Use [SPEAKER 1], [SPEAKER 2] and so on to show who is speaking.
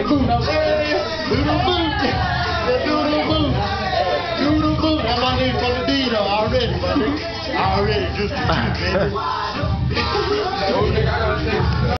[SPEAKER 1] boot. Hey, doodle boot. Yeah, doodle boot. Doodle boot. That's my name for the D though. Already, buddy. Already. Just the two, baby.